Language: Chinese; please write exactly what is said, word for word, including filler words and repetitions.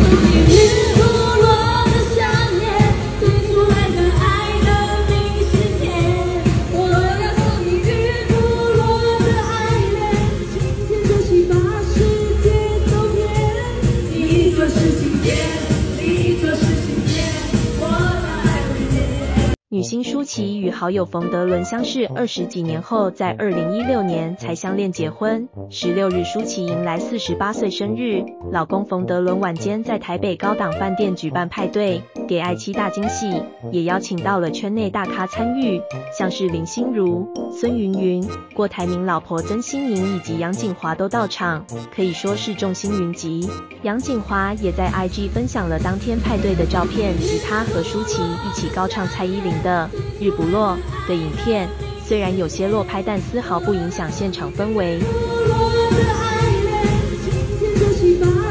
女星舒淇与好友冯德伦相识二十几年后，在二零一六年才相恋结婚。十六日，舒淇迎来四十八岁生日，老公冯德伦晚间在台北高档饭店举办派对，给爱妻大惊喜，也邀请到了圈内大咖参与，像是林心如、孙芸芸、郭台铭老婆曾心莹以及杨谨华都到场，可以说是众星云集。杨谨华也在 I G 分享了当天派对的照片及他和舒淇一起高唱蔡依林的《日不落》的影片，虽然有些落拍，但丝毫不影响现场氛围。